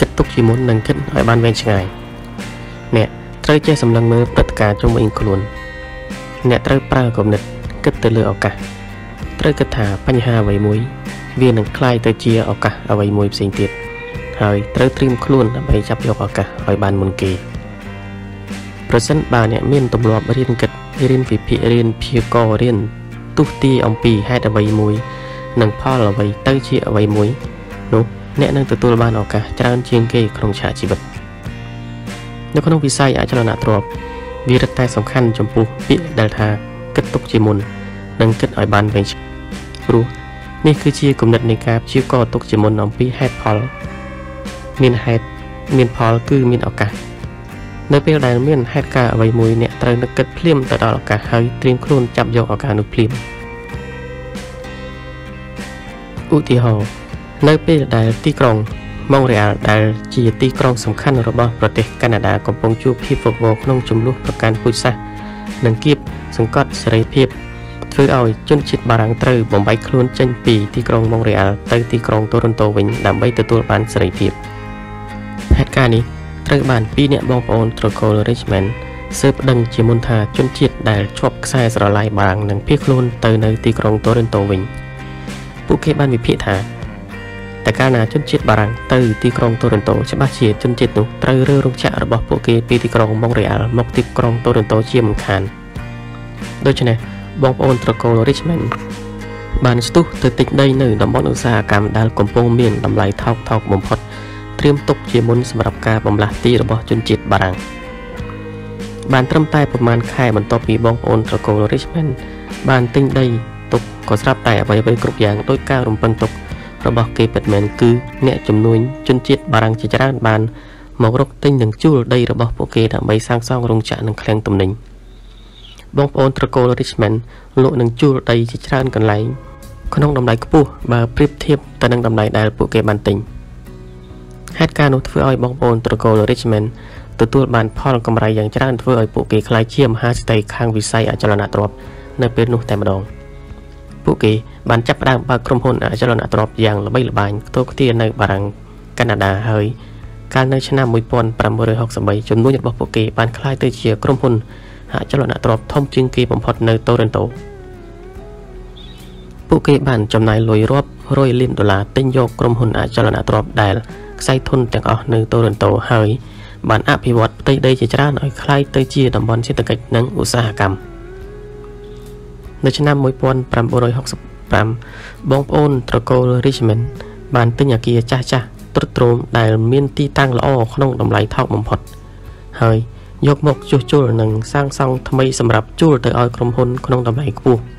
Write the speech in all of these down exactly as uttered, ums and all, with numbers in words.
គិតទុកជាមុននិងគិតឲ្យបានវែងឆ្ងាយអ្នកត្រូវចេះសម្លឹងមើលព្រឹត្តិការណ៍ជុំវិញខ្លួនអ្នកត្រូវប្រើគំនិតគិតទៅលើឱកាសត្រូវគិតថាបញ្ហាអ្វីមួយវានឹងคล้ายទៅជាឱកាសអ្វីមួយផ្សេងទៀតហើយត្រូវត្រៀមខ្លួនដើម្បីចាប់យកឱកាសឲ្យបានមុនគេប្រសិនបើអ្នកមានទម្លាប់រៀនគិតរៀនវិភាគរៀនព្យាករណ៍រៀនទុះទាយអំពីហេតុអ្វីមួយនិងផលអ្វីទៅជាអ្វីមួយនោះអ្នកនឹងទទួលបានឱកាសច្រើនជាងគេក្នុងឆាកជីវិតនៅក្នុងវិស័យអចលនទ្រព្យវារឹតតែសំខាន់ចំពោះពាក្យដែលថាគិតទុកជាមុននិងគិតឲ្យបានវែងឆ្ងាយព្រោះនេះគឺជាគំនិតនៃការព្យាករណ៍ទុកជាមុនអំពីហេតុផលមានហេតុមានផលគឺមានឱកាសនៅពេលដែលមានហេតុការណ៍អ្វីមួយអ្នកត្រូវនឹកគិតភ្លាមទៅដល់ឱកាសហើយត្រៀមខ្លួនចាប់យកឱកាសនោះភ្លាមឧទាហរណ៍នៅពេលដែលទីក្រុងម៉ុងរ៉េអាល់ដែលជាទីក្រុងសំខាន់របស់ប្រទេសកាណាដាកំពុងជួបភាពវឹកវរក្នុងចំនួនប្រកាន់ពូជសាសន៍និងគៀបសង្កត់សេរីភាពធ្វើឲ្យជនជាតិបារាំងត្រូវបំបែកខ្លួនចេញពីទីក្រុងម៉ុងរ៉េអាល់ទៅទីក្រុងតូរិនតូវិញដើម្បីទទួលបានសេរីភាពហេតុការណ៍នេះត្រូវបានពីរអ្នកបងប្អូនត្រកូល Richmond ស៊ើបដឹងជាមុនថាជនជាតិដែលជាប់ខ្សែស្រឡាយបារាំងនឹងភៀសខ្លួនទៅនៅទីក្រុងតូរិនតូវិញពួកគេបានវិភាគថាតែកាលណាជនជាតិបារាំងទៅទីក្រុងតូរិនតូច្បាស់ជាជនជាតិនោះត្រូវរើរោងចក្ររបស់ពួកគេពីទីក្រុងម៉ុងរ៉េអាល់មកទីក្រុងតូរិនតូជាមិនខានដូច្នេះបងប្អូនត្រកូល Richmond បានស្ទុះទៅទិញដីនៅតំបន់ឧស្សាហកម្មដែលកំពុងមានតម្លៃថោកថោកបំផុតត្រៀមទុកជាមុនសម្រាប់ការបំលាស់ទីរបស់ជនជាតិបារាំងបានត្រឹមតែប្រមាណខែបន្ទាប់ពីបងប្អូនត្រកូល Richmond បានទិញដីទុកក៏ស្រាប់តែអ្វីៗគ្រប់យ៉ាងដោយការរំពឹងទុករបស់គេពិតមែនគឺអ្នកជំនួញជនជាតិបារាំងជាច្រើនបានមករកទិញនិងជួលដីរបស់ពួកគេដើម្បីសាងសង់រោងចក្រនិងឃ្លាំងទំនិញបងប្អូនត្រកូល Richmond លក់នឹងជួលដីជាច្រើនកន្លែងក្នុងតម្លៃខ្ពស់បើប្រៀបធៀបទៅនឹងតម្លៃដែលពួកគេបានទិញហេតុការណ៍នោះធ្វើឲ្យបងប្អូនត្រកូល Richmond ទទួលបានផលកម្រៃយ៉ាងច្រើនធ្វើឲ្យពួកគេក្លាយជាមហាសេដ្ឋីខាងវិស័យអចលនទ្រព្យនៅពេលនោះតែម្ដងពួកគេបានចាប់ផ្ដើមបើកក្រុមហ៊ុនអចលនទ្រព្យយ៉ាងល្បីល្បាញខ្ទោខ្ទានៅបារាំងកាណាដាហើយកាលនៅឆ្នាំmột nghìn tám trăm sáu mươi baចំនួនរបស់ពួកគេបានក្លាយទៅជាក្រុមហ៊ុនអចលនទ្រព្យធំជាងគេបំផុតនៅតូរិនតូពួកគេបានចំណាយលុយរាប់រយលានដុល្លារទិញយកក្រុមហ៊ុនអចលនទ្រព្យដែលខ្សែធនទាំងអស់នៅតូរិនតូហើយបានអភិវឌ្ឍផ្ទៃដីជាច្រើនឲ្យក្លាយទៅជាតំបន់សេដ្ឋកិច្ចនិងឧស្សាហកម្មនៅឆ្នាំmột nghìn tám trăm sáu mươi lămបងប្អូនត្រកូល Richmond បានទិញអគារចាស់ចាស់ទ្រុឌទ្រោមដែលមានទីតាំងល្អក្នុងតម្លៃថោកបំផុតហើយយកមកជួសជុលនិងសាងសង់ថ្មីសម្រាប់ជួលទៅឲ្យក្រុមហ៊ុនក្នុងតម្លៃខ្ពស់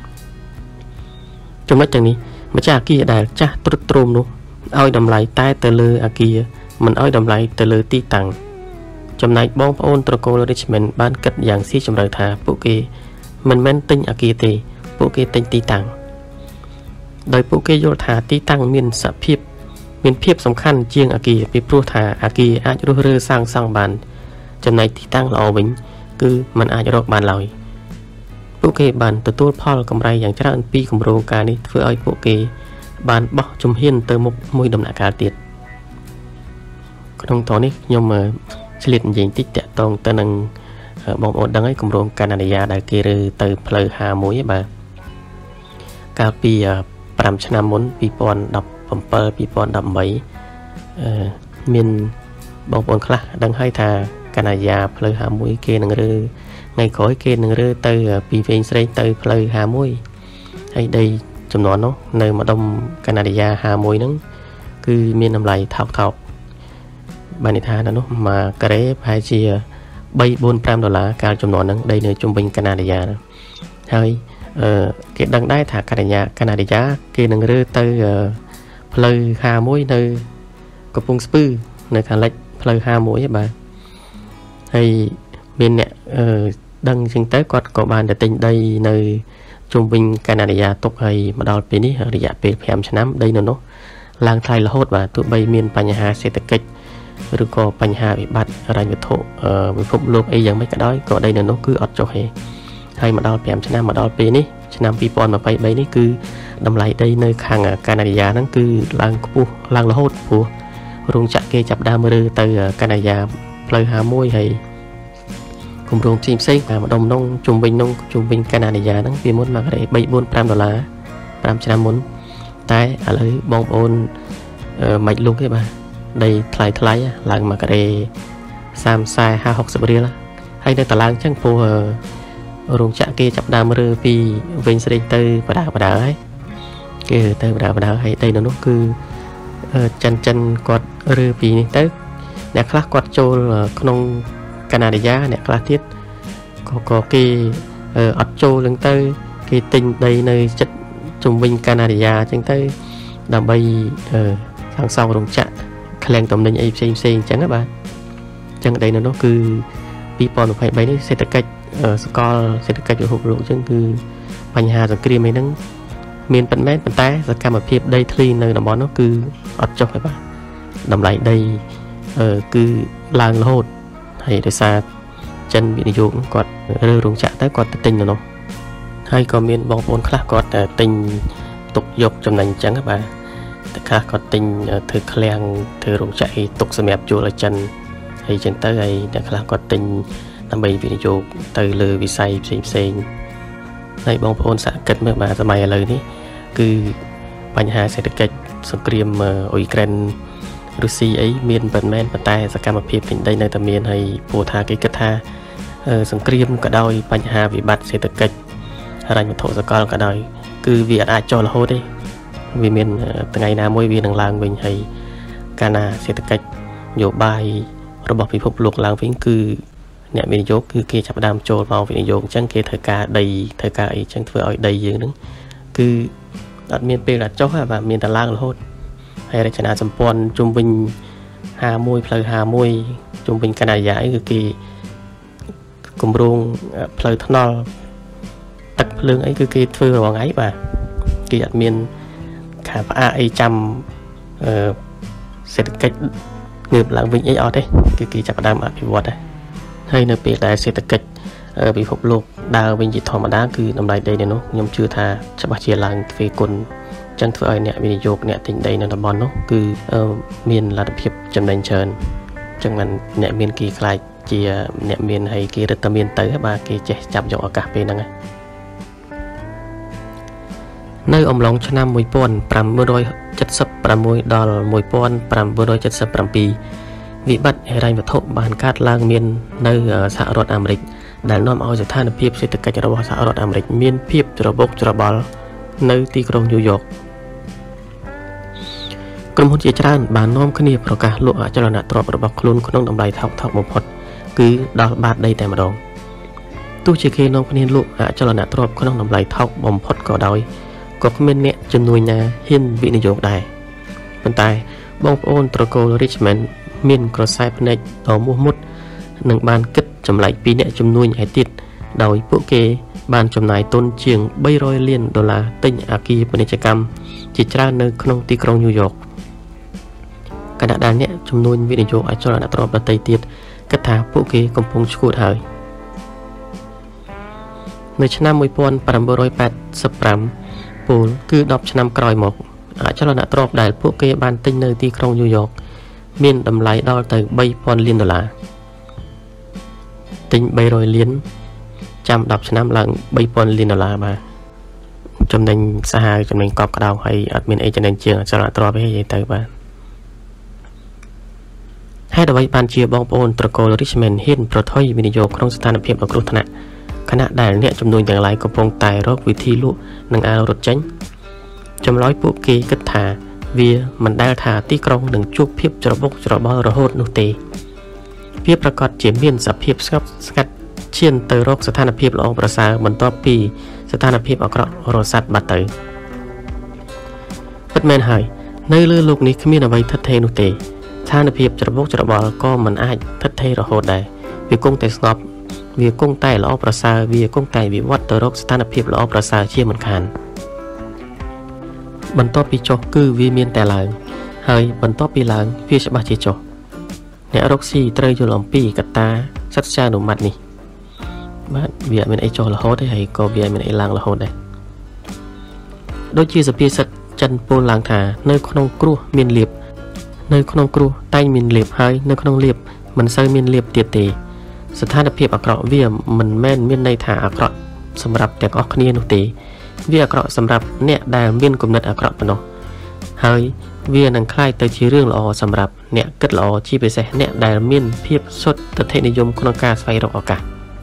ចំណុចទាំងនេះម្ចាស់អគារដែលចាស់ទ្រុឌទ្រោមនោះឲ្យតម្លៃតែទៅលើអគារមិនឲ្យតម្លៃទៅលើទីតាំងចំណែកបងប្អូនត្រកូល Richmond បានគិតយ៉ាងស៊ីជម្រៅថាពួកគេមិនមែនទិញអគារទេពួកគេទិញទីតាំងដោយពួកគេយល់ថាទីតាំងមានសភាពមានភាពសំខាន់ជាងអគារពីព្រោះថាអគារអាចរស់រើសាងសង់បានចំណែកទីតាំងល្អវិញគឺมันអាចរកបានឡើយពួកគេបានទទួលផលកម្រៃយ៉ាងច្រើនពីគម្រោងការនេះធ្វើឲ្យពួកគេបានបោះជំហានទៅមុខមួយដំណាក់កាលទៀតក្នុងតនេះខ្ញុំឆ្លៀតនិយាយតិចតាក់ទងទៅនឹងបងប្អូនដឹងហើយគម្រោងកាណាឌីយ៉ាដែលគេរើទៅផ្លូវហាមួយបាទកាលពីប្រាំឆ្នាំមុនពីរពាន់ដប់bảyពីរពាន់ដប់eightអឺមានបងប្អូនខ្លះដឹងហើយថាកាណាឌីយ៉ាផ្លូវហាមួយគេនឹងរើថ្ងៃក្រោយគេនឹងរើទៅពីវែងស្រេងទៅផ្លូវហាមួយហើយដីចំនួននោះនៅម្ដុំកាណាឌីយ៉ាហាមួយហ្នឹងគឺមានតម្លៃថោកថោកបានន័យថានៅនោះមួយការ៉េប្រហែលជាthree four fiveដុល្លារកាលចំនួនហ្នឹងដីនៅជុំវិញកាណាឌីយ៉ាហើយអឺគេដឹងដែរថាកាណាឌីយ៉ាកាណាឌីយ៉ាគេនឹងរើទៅផ្លូវហាមួយនៅកំពង់ស្ពឺនៅខាងលិចផ្លូវហាមួយបាទហើយមានអ្នកអឺដឹងចឹងទៅគាត់ក៏បានទៅទិញដីនៅជុំវិញកាណាឌីយ៉ាទុកហើយមកដល់ពេលនេះរយៈពេលfiveឆ្នាំដីនៅនោះឡើងថ្លៃរហូតបាទទោះបីមានបញ្ហាសេដ្ឋកិច្ចឬក៏បញ្ហាវិបត្តិហិរញ្ញវត្ថុពិភពលោកអីយ៉ាងម៉េចក៏ដោយក៏ដីនៅនោះគឺអត់ចុះទេហើយមកដល់fiveឆ្នាំមកដល់ពេលនេះឆ្នាំtwenty twenty-threeនេះគឺតម្លៃដីនៅខាងកាណាឌីយ៉ាហ្នឹងគឺឡើងខ្ពស់ឡើងរហូតព្រោះរោងចក្រគេចាប់ដើមរើទៅកណ្ដាយាផ្លូវហាមួយហើយគម្រោងផ្សេងផ្សេងតាមម្ដុំនោះជុំវិញនោះជុំវិញកណ្ដាយាហ្នឹងពីមុនមកការ៉េ3 4 5ដុល្លារ5ឆ្នាំមុនតែឥឡូវបងប្អូនមិនលុកទេបាទដីថ្លៃថ្លៃឡើងមកការ៉េសាមសាហាហុកសិបរៀលហើយនៅតឡើងចឹងព្រោះរោងចក្រគេចាប់ដើមរើពីវិញស្រីទៅបដាបដាហើយគេទៅបដាបដាហើយដីនៅនោះគឺចិនចិនគាត់រើពីនេះទៅអ្នកខ្លះគាត់ចូលក្នុងកណ្ដាលយាអ្នកខ្លះទៀតក៏ក៏គេអត់ចូលនឹងទៅគេទិញដីនៅចិត្តជំវិញកណ្ដាលយាអញ្ចឹងទៅដើម្បីសាងសង់រោងចក្រក្លែងតំណែងអីផ្សេងផ្សេងអញ្ចឹងណាបាទអញ្ចឹងដីនៅនោះគឺពីរពាន់ยี่สิบสามនេះសេដ្ឋកិច្ចសកលសេដ្ឋកិច្ចរហូតរកអញ្ចឹងគឺបញ្ហាសង្គ្រាមអីហ្នឹងមានប៉ុន្មានប៉ុន្តែសកម្មភាពដីធ្លីនៅតំបន់នោះគឺអត់ចុះទេបាទតម្លៃដីគឺឡើងរហូតហើយដោយសារចិនវិនិយោគគាត់រើរោងចក្រទៅគាត់ទៅទិញនៅនោះហើយក៏មានបងប្អូនខ្លះគាត់ទិញទុកយកចំណេញអញ្ចឹងបាទតែខ្លះគាត់ទិញធ្វើឃ្លាំងធ្វើរោងចក្រឲ្យទុកសម្រាប់ជួលឲ្យចិនហើយអញ្ចឹងទៅហើយអ្នកខ្លះគាត់ទិញដើម្បីវិនិយោគទៅលើវិស័យផ្សេងផ្សេងហើយបងប្អូនសហគិតមើលបាទសម័យឥឡូវនេះគឺបញ្ហាសេដ្ឋកិច្ចសង្គ្រាមអ៊ុយក្រែនរុស្ស៊ីអីមានប៉ុន្មានប៉ុន្តែសកម្មភាពទិញដីនៅតែមានហើយព្រោះថាគេគិតថាសង្គ្រាមក៏ដោយបញ្ហាវិបត្តិសេដ្ឋកិច្ចហិរញ្ញវត្ថុសកលក៏ដោយគឺវាអាចចុះរហូតទេវាមានថ្ងៃណាមួយវានឹងឡើងវិញហើយកាលណាសេដ្ឋកិច្ចនយោបាយរបស់ពិភពលោកឡើងវិញគឺអ្នកវិនិយោគគឺគេចាប់ផ្ដើមចូលមកវិនិយោគអញ្ចឹងគេធ្វើការដីធ្វើការអីអញ្ចឹងធ្វើឲ្យដីយើងហ្នឹងគឺអត់មានពេលអាចចុះបាទមានតែឡើងរហូតហើយរចនាសម្ព័ន្ធជុំវិញហាមួយផ្លូវហាមួយជុំវិញកណ្ដាលយាអីគឺគេគម្រោងផ្លូវថ្នល់ទឹកភ្លើងអីគឺគេធ្វើរងថ្ងៃបាទគេអត់មានខាផ្អាកអីចាំអឺសេដ្ឋកិច្ចងើបឡើងវិញអីអត់ទេគឺគេចាប់ផ្ដើមអភិវឌ្ឍដែរហើយនៅពេលដែលសេដ្ឋកិច្ចពិភពលោកដើរវិញជាធម្មតាគឺតម្លៃដីនៅនោះខ្ញុំជឿថាច្បាស់ជាឡើងទ្វេគុណចឹងធ្វើឲ្យអ្នកវិនិយោគអ្នកទិញដីនៅតំបន់នោះគឺមានលទ្ធភាពចំណេញច្រើនចឹងមិនអ្នកមានគេខ្លាចជាអ្នកមានហើយគេរឹតតែមានទៅបាទគេចេះចាប់យកឱកាសពេលហ្នឹងនៅអំឡុងឆ្នាំmột nghìn chín trăm bảy mươi sáuដល់một nghìn chín trăm bảy mươi bảyវិបត្តិហិរញ្ញវត្ថុបានកើតឡើងមាននៅសហរដ្ឋអាមេរិកដែលនាំឲ្យស្ថានភាពសេដ្ឋកិច្ចរបស់សហរដ្ឋអាមេរិកមានភាពច្របូកច្របល់នៅទីក្រុងញូវយ៉កក្រុមហ៊ុនជាច្រើនបាននាំគ្នាប្រកាសលក់អចលនទ្រព្យរបស់ខ្លួនក្នុងតម្លៃថោកថោកបំផុតគឺដល់បាតដីតែម្ដងទោះជាគេនាំគ្នាលក់អចលនទ្រព្យក្នុងតម្លៃថោកបំផុតក៏ដោយក៏គ្មានអ្នកជំនួយណាហ៊ានវិនិយោគដែរប៉ុន្តែបងប្អូនត្រកូល Richmond មានក្រសែភ្នែកដ៏មោះមុតនិងបានគិតចម្លែកពីអ្នកជំនួយឯទៀតដោយពួកគេបានចំណាយទុនជាងបីរយលានដុល្លារទិញអគារពាណិជ្ជកម្មជាច្រើននៅក្នុងទីក្រុងញូវយ៉កខណៈដែលអ្នកជំនួយវិនិយោគអចលនទ្រព្យដទៃទៀតគិតថាពួកគេកំពុងឈួតហើយនៅឆ្នាំmột nghìn chín trăm tám mươi lămពលគឺដប់ឆ្នាំក្រោយមកអចលនទ្រព្យដែលពួកគេបានទិញនៅទីក្រុងញូវយ៉កមានតម្លៃដល់ទៅបីពាន់លានដុល្លារទិញបីរយលានចាំដប់ឆ្នាំឡើងបីពាន់លានដុល្លារបាទចំណេញសាហាវចំណេញកប់ក្តោបហើយអត់មានអីចំណេញជាងអចលនទ្រព្យទេនិយាយទៅបាទហេតុអ្វីបានជាបងប្អូនត្រកូល Richmond ហ៊ានប្រថុយវិនិយោគក្នុងស្ថានភាពដ៏គ្រោះថ្នាក់ខណៈដែលអ្នកជំនួយទាំងឡាយកំពុងតែរកវិធីលក់និងអាវរត់ចេញចម្លើយពួកគេគិតថាវាមិនដែលថាទីក្រុងនឹងជួបភាពច្របូកច្របល់រហូតនោះទេវាប្រកាសជាមានសភាពស្ងប់ស្ងាត់ឈានទៅរកស្ថានភាពល្អប្រសើរបន្ទាប់ពីស្ថានភាពអាក្រក់រសាត់បាត់ទៅពិតមែនហើយនៅលើโลกនេះគ្មានអ្វីថិតថេរនោះទេស្ថានភាពច្របូកច្របល់ក៏មិនអាចថិតថេររហូតដែរវាគង់តែស្ងប់វាគង់តែល្អប្រសើរវាគង់តែវិវត្តទៅរកស្ថានភាពល្អប្រសើរជាមិនខានបន្ទាប់ពីចុះគឺវាមានតែឡើងហើយបន្ទាប់ពីឡើងវាច្បាស់ជាចុះអ្នករកស៊ីត្រូវយល់អំពីកត្តាសត្វចានុម័តនេះបាទវាមានអីចុះរហូតទេហើយក៏វាមានអីឡើងរហូតដែរដូចជាសភាសិទ្ធចិនពោលឡើងថានៅក្នុងគ្រោះមានលៀប nơi không cru tay mình liệp hơi nơi không liệp mình xây mình liệp tiệt tềสถานភាពអាក្រក់វាមិនមែនមានន័យថាអាក្រក់សម្រាប់ទាំងអស់គ្នានោះទេវាអាក្រក់សម្រាប់អ្នកដែលមានគំនិតអាក្រក់ប៉ុណ្ណោះហើយវានឹងคล้ายទៅជារឿងល្អសម្រាប់អ្នកគិតល្អជាពិសេសអ្នកដែលមានភាពសុទ្ធិនិយមក្នុងការស្វែងរកឱកាស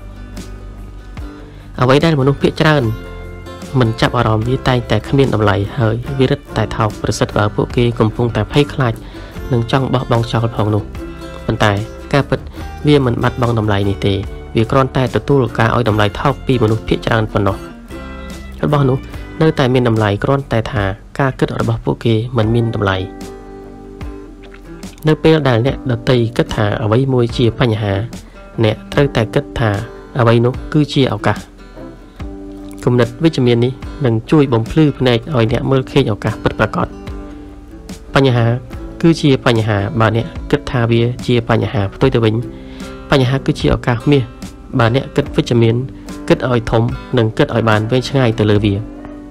អ្វីដែលមនុស្សភាគច្រើនមិនចាប់អារម្មណ៍វាតែងតែគ្មានតម្លៃហើយវារឹតតែថោកប្រសិទ្ធបើពួកគេកំពុងតែភ័យខ្លាចនិងចង់បោះបង់ចោលផងនោះប៉ុន្តែការពិតវាមិនបាត់បង់តម្លៃនេះទេវាគ្រាន់តែទទួលការឲ្យតម្លៃថោកពីមនុស្សភាគច្រើនប៉ុណ្ណោះរបស់នោះនៅតែមានតម្លៃគ្រាន់តែថាការគិតរបស់ពួកគេមិនមានតម្លៃនៅពេលដែលអ្នកដទៃគិតថាអ្វីមួយជាបញ្ហាអ្នកត្រូវតែគិតថាអ្វីនោះគឺជាឱកាសគំនិតវិជ្ជមាននេះនឹងជួយបំភ្លឺភ្នែកឲ្យអ្នកមើលឃើញឱកាសពិតប្រាកដបញ្ហាគឺជាបញ្ហាបើអ្នកគិតថាវាជាបញ្ហាផ្ទុយទៅវិញបញ្ហាគឺជាឱកាសមាសបើអ្នកគិតវិជ្ជមានគិតឲ្យធំនិងគិតឲ្យបានវែងឆ្ងាយទៅលើវា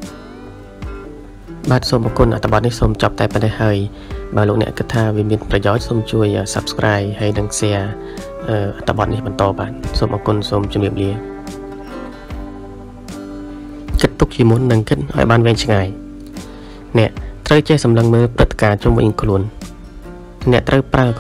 បាទសូមអរគុណអត្ថបទនេះសូមចប់តែប៉ុណ្ណេះហើយបើលោកអ្នកគិតថាវាមានប្រយោជន៍សូមជួយ Subscribe ហើយនិង Share អត្ថបទនេះបន្តបាទសូមអរគុណសូមជម្រាបលាគិតទុកជាមុននិងគិតឲ្យបានវែងឆ្ងាយអ្នកត្រូវចេះសម្លឹងមើលព្រឹត្តិការណ៍ជុំវិញខ្លួនអ្នកត្រូវប្រើ